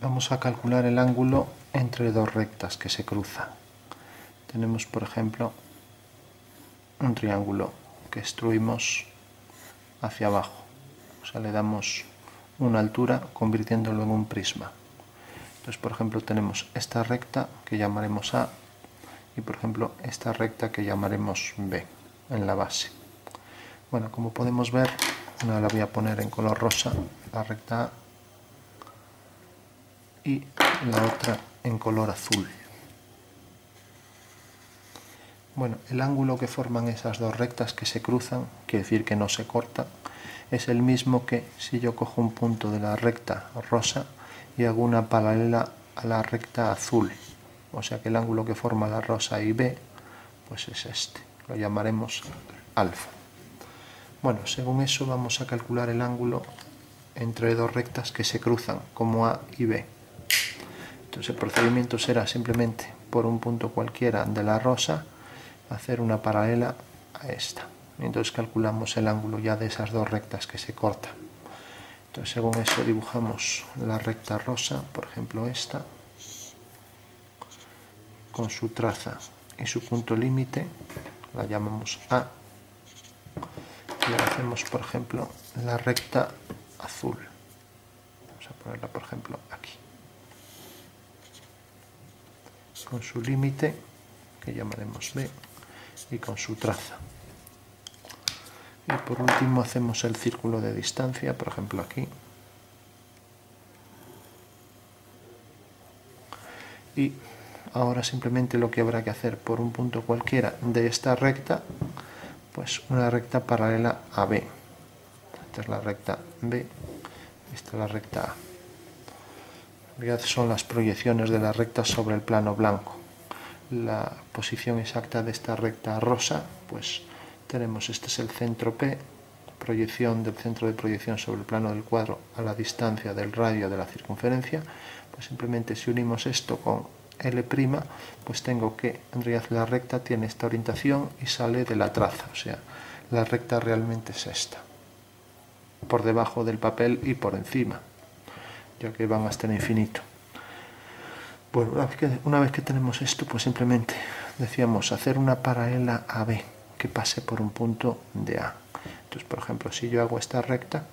vamos a calcular el ángulo entre dos rectas que se cruzan. Tenemos, por ejemplo, un triángulo que extruimos hacia abajo, o sea, le damos una altura convirtiéndolo en un prisma. Entonces, por ejemplo, tenemos esta recta que llamaremos A y, por ejemplo, esta recta que llamaremos B en la base. Bueno, como podemos ver, una la voy a poner en color rosa, la recta A, y la otra en color azul. Bueno, el ángulo que forman esas dos rectas que se cruzan, quiere decir que no se cortan, es el mismo que si yo cojo un punto de la recta rosa y hago una paralela a la recta azul. O sea que el ángulo que forma la rosa y B, pues es este. Lo llamaremos alfa. Bueno, según eso vamos a calcular el ángulo entre dos rectas que se cruzan, como A y B. Entonces el procedimiento será simplemente por un punto cualquiera de la rosa hacer una paralela a esta. Entonces calculamos el ángulo ya de esas dos rectas que se cortan. Entonces según eso dibujamos la recta rosa, por ejemplo esta, con su traza y su punto límite, la llamamos A. Y ahora hacemos, por ejemplo, la recta azul. Vamos a ponerla, por ejemplo, aquí, con su límite, que llamaremos B, y con su traza. Y por último hacemos el círculo de distancia, por ejemplo aquí. Y ahora simplemente lo que habrá que hacer por un punto cualquiera de esta recta, pues una recta paralela a B. Esta es la recta B, esta es la recta A. En realidad son las proyecciones de las rectas sobre el plano blanco. La posición exacta de esta recta rosa, pues tenemos, este es el centro P, proyección del centro de proyección sobre el plano del cuadro a la distancia del radio de la circunferencia. Pues simplemente si unimos esto con L', pues tengo que en realidad la recta tiene esta orientación y sale de la traza, o sea, la recta realmente es esta, por debajo del papel y por encima, ya que van hasta el infinito. Bueno, una vez que tenemos esto, pues simplemente decíamos hacer una paralela a B que pase por un punto de A. Entonces, por ejemplo, si yo hago esta recta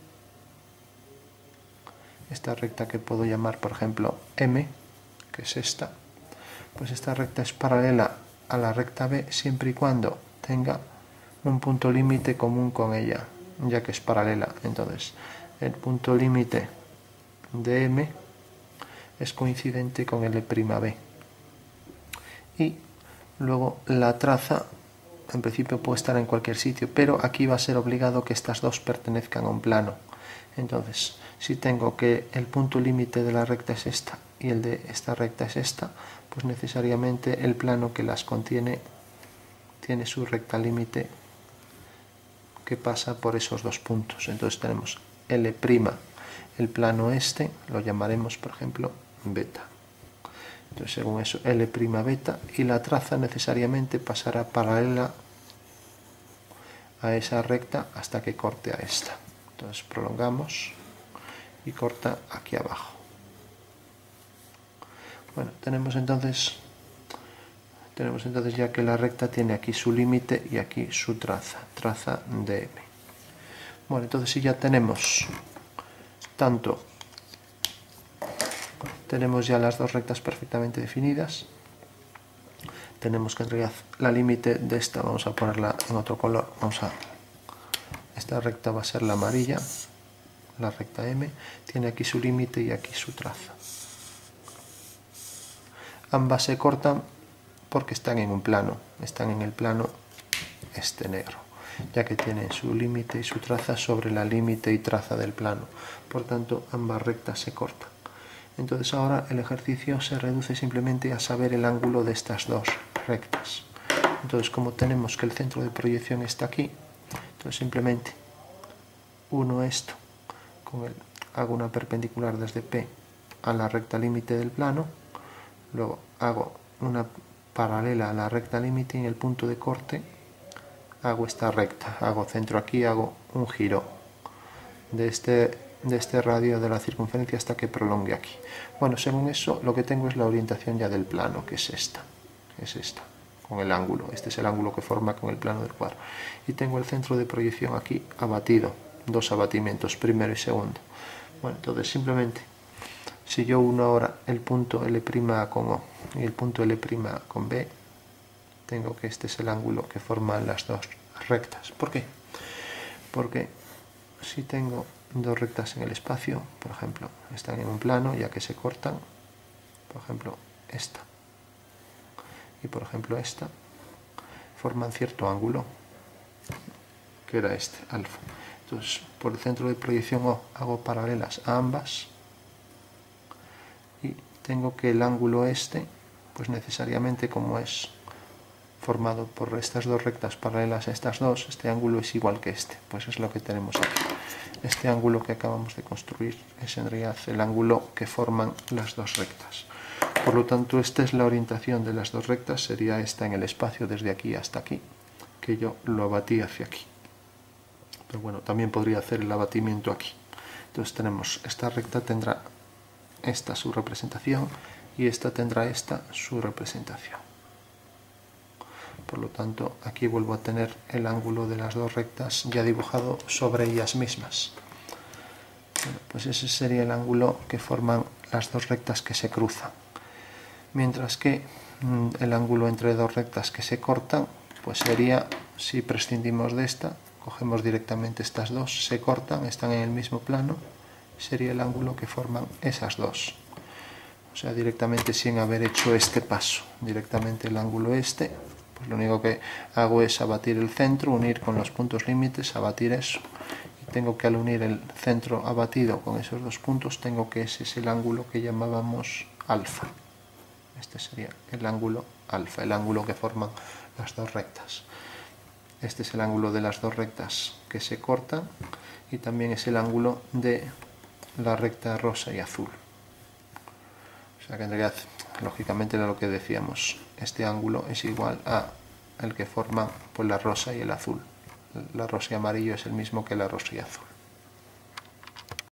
que puedo llamar, por ejemplo, M, que es esta, pues esta recta es paralela a la recta B siempre y cuando tenga un punto límite común con ella, ya que es paralela. Entonces, el punto límite de M es coincidente con L'B. Y luego la traza, en principio puede estar en cualquier sitio, pero aquí va a ser obligado que estas dos pertenezcan a un plano. Entonces, si tengo que el punto límite de la recta es esta y el de esta recta es esta, pues necesariamente el plano que las contiene tiene su recta límite que pasa por esos dos puntos. Entonces tenemos L', el plano este, lo llamaremos, por ejemplo, beta. Entonces, según eso, L' beta, y la traza necesariamente pasará paralela a esa recta hasta que corte a esta. Entonces prolongamos y corta aquí abajo. Bueno, tenemos entonces ya que la recta tiene aquí su límite y aquí su traza de M. Bueno, entonces si ya tenemos tenemos ya las dos rectas perfectamente definidas, tenemos que en realidad la límite de esta vamos a ponerla en otro color, esta recta va a ser la amarilla, la recta M, tiene aquí su límite y aquí su traza. Ambas se cortan porque están en un plano, están en el plano este negro, ya que tienen su límite y su traza sobre la límite y traza del plano, por tanto ambas rectas se cortan. Entonces ahora el ejercicio se reduce simplemente a saber el ángulo de estas dos rectas. Entonces, como tenemos que el centro de proyección está aquí, entonces simplemente uno esto, hago una perpendicular desde P a la recta límite del plano, luego hago una paralela a la recta límite y en el punto de corte hago esta recta, hago centro aquí, hago un giro de este de este radio de la circunferencia hasta que prolongue aquí. Bueno, según eso, lo que tengo es la orientación ya del plano, que es esta, con el ángulo. Este es el ángulo que forma con el plano del cuadro. Y tengo el centro de proyección aquí abatido, dos abatimientos, primero y segundo. Bueno, entonces simplemente, si yo uno ahora el punto L' con O y el punto L' con B, tengo que este es el ángulo que forman las dos rectas. ¿Por qué? Porque si tengo dos rectas en el espacio, por ejemplo, están en un plano, ya que se cortan, por ejemplo, esta y por ejemplo esta, forman cierto ángulo, que era este, alfa. Entonces, por el centro de proyección O hago paralelas a ambas y tengo que el ángulo este, pues necesariamente como es formado por estas dos rectas paralelas a estas dos, este ángulo es igual que este, pues es lo que tenemos aquí. Este ángulo que acabamos de construir es en realidad el ángulo que forman las dos rectas. Por lo tanto, esta es la orientación de las dos rectas, sería esta en el espacio desde aquí hasta aquí, que yo lo abatí hacia aquí. Pero bueno, también podría hacer el abatimiento aquí. Entonces tenemos, esta recta tendrá esta su representación y esta tendrá esta su representación. Por lo tanto, aquí vuelvo a tener el ángulo de las dos rectas ya dibujado sobre ellas mismas. Bueno, pues ese sería el ángulo que forman las dos rectas que se cruzan. Mientras que el ángulo entre dos rectas que se cortan, pues sería, si prescindimos de esta, cogemos directamente estas dos, se cortan, están en el mismo plano, sería el ángulo que forman esas dos. O sea, directamente sin haber hecho este paso, directamente el ángulo este, pues lo único que hago es abatir el centro, unir con los puntos límites, abatir eso. Y tengo que al unir el centro abatido con esos dos puntos, tengo que ese es el ángulo que llamábamos alfa. Este sería el ángulo alfa, el ángulo que forman las dos rectas. Este es el ángulo de las dos rectas que se cortan y también es el ángulo de la recta rosa y azul. O sea que en realidad, lógicamente era lo que decíamos, este ángulo es igual a el que forman pues, la rosa y el azul. La rosa y amarillo es el mismo que la rosa y azul.